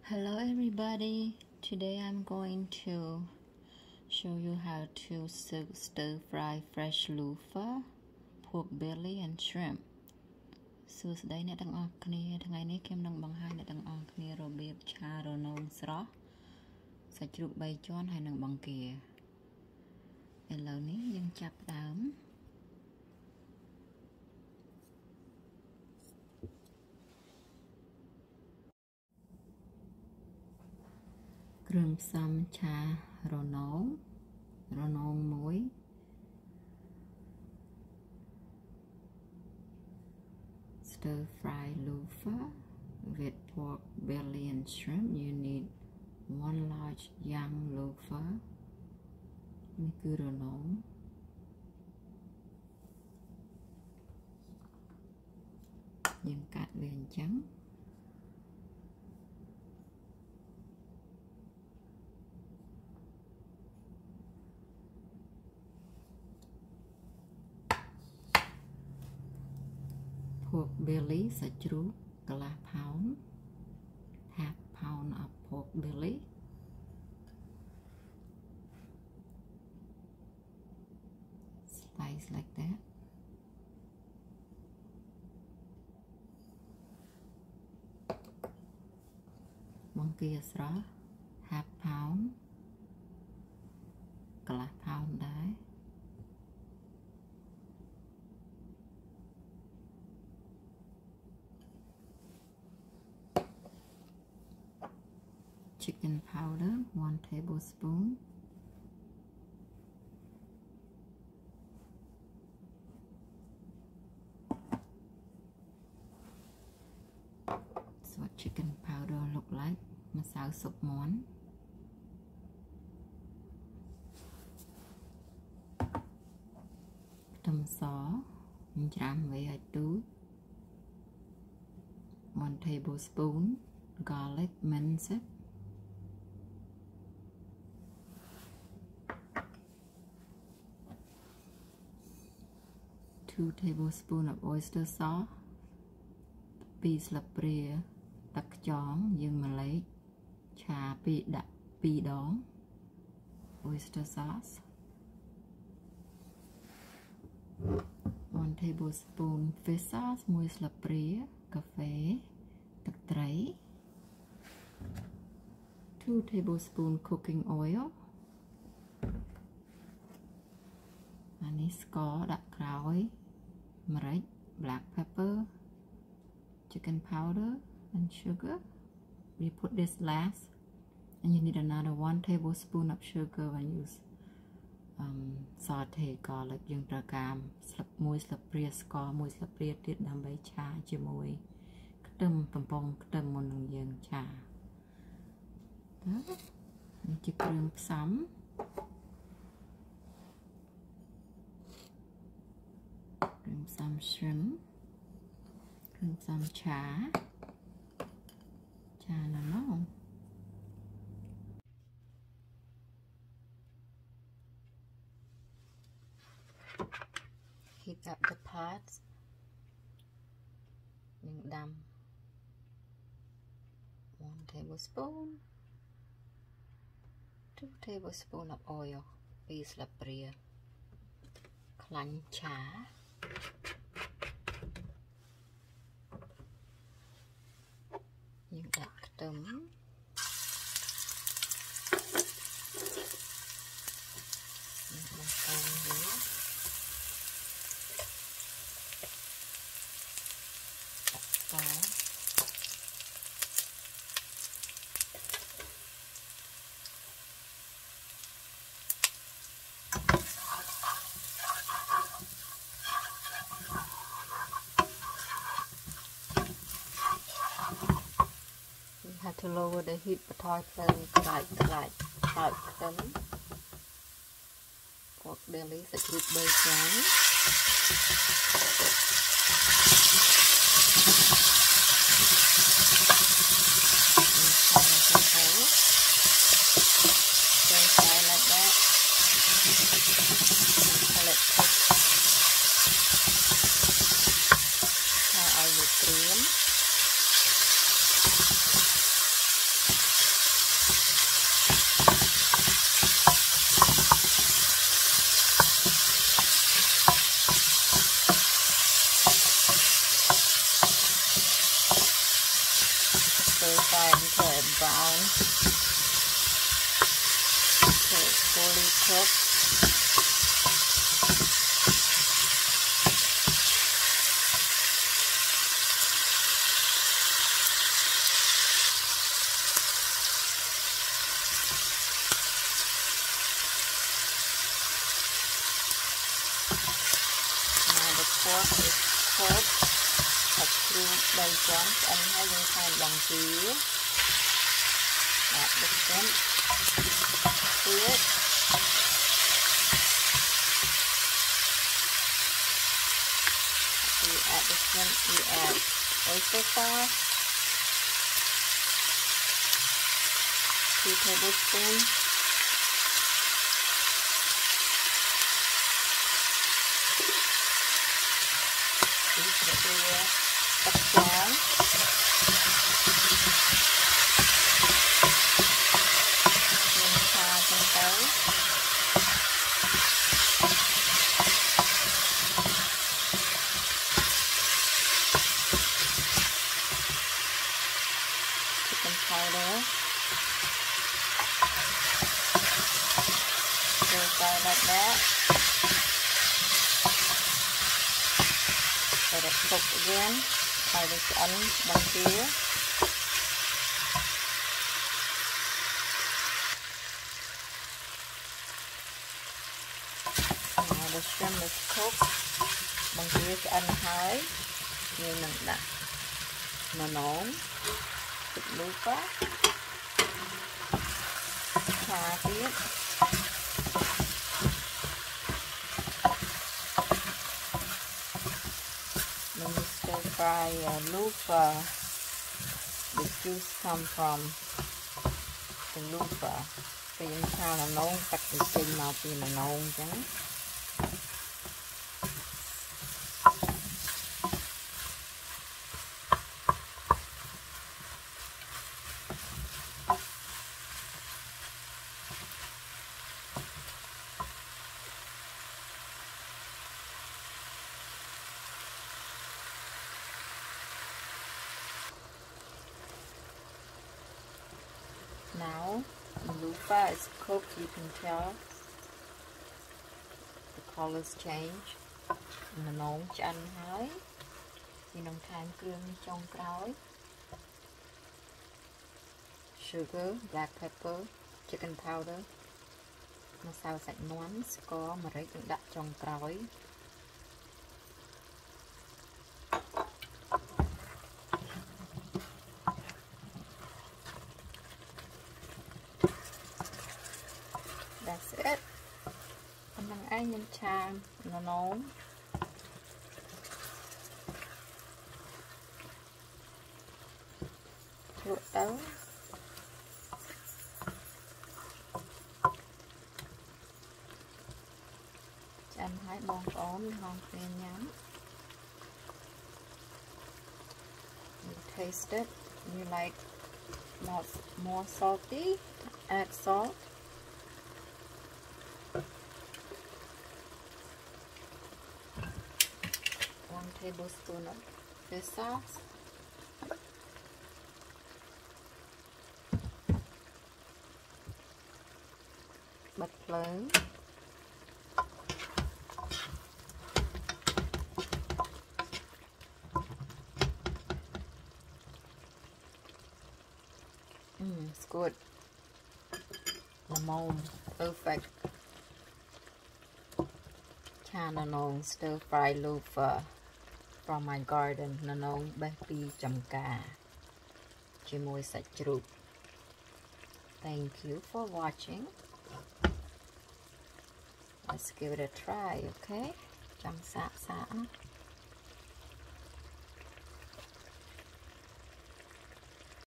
Hello everybody, today I'm going to show you how to stir fry fresh luffa, pork belly and shrimp. So todayអ្នកទាំងអស់គ្នាថ្ងៃនេះខ្ញុំនឹងបង្ហាញអ្នកទាំងអស់គ្នារបៀបឆារនងស្រស់សាច់ជ្រូក3ជាន់ហើយនឹងបង្គាឥឡូវនេះយើងចាប់ផ្ដើមគ្រឿងផ្សំឆារនងមួយstir fry luffa with pork belly and shrimp. You need 1 large young luffa. នេះគឺរនងយើងកាត់វាអញ្ចឹងpork belly សាច់ជ្រូកកន្លះផោន half pound of pork belly slice like thatបង្គាស្រស់ half pound កន្លះផោនដែរchicken powder 1 tablespoon so what chicken powder look like ម្សៅស៊ុបមាន់ខ្ទឹមសច្រាំវាឲ្យទូច 1 tablespoon garlic minced 2 tablespoon of oyster sauce 2 ស្លាបព្រាទឹកខ្យងយើងម្លេចឆាដាក់2ដង oyster sauce 1 tablespoon fish sauce 1 ស្លាបព្រាកាហ្វេទឹកត្រី 2 tablespoon cooking oil អានេះស្ករដាក់ក្រោយម្រេច black pepper chicken powder and sugar we put this last and you need another 1 tablespoon of sugar when you saute garlic យើងត្រូវការ1 ស្លាបព្រាស្ករ1 ស្លាបព្រាទៀតដើម្បីឆាជាមួយខ្ទឹមកំប៉ុងខ្ទឹមមុននឹងយើងឆានេះជាគ្រឿងផ្សំshrimp គ្រឿងផ្សំឆាណានោះ heat up the pot យើងដាំ 1 tablespoon 2 tablespoon of oil 2 ស្លាបព្រាខ្លាញ់ឆាយើងដាក់ខ្ទឹមយើងបង្កើនវាដាក់ស្ករto lower the heat បន្ថយភ្លើងខ្លាចខ្ទឹម pork belly សាច់ជ្រូក3ជាន់like that let it cook ឲ្យវាក្រៀម stir fry until it's brown, until it's fully cooked. Now the pork is cooked up through đầy trắng ăn hay dùng xài bằng dứa. Add the shrimp to it. You add the shrimp, you add oyster sauce, 2 tablespoons. Bắp tráng, nhân pha trong tới, chicken powder, stir fry like that. Let it cook again. Khai this ăn bằng dứa. Now the shrimp is cooked. Bằng dứa cho ăn hơi. Như mình đặt nó nóng. Thịt Luffa. Pha tiếp. When you stir fry Luffa, the juice come from the Luffa. Vì sao là nấu tắt từ trên màu thì mà nấu chẳng. Now the Luffa is cooked, you can tell the colors change. Nó nóng cho ăn hơi. Thì nông thêm cương trong cõi. Sugar, black pepper, chicken powder. Nó sao sạch nón, có mà rấy cũng đặt trong cõi. That's it. Anh đang ăn nhân chan nó nóng. Luộc tới. Ăn hai bon ốm ngon phê nhắm. You taste it. You like more salty? Add salt. 1 tablespoon of fish sauce. Bật lớn. It's good. Lemon, perfect. Nanong stir fry Luffa from my garden. Nanong baby chamka. Chimoy sa chrup. Thank you for watching. Let's give it a try, okay? Chang sa sa.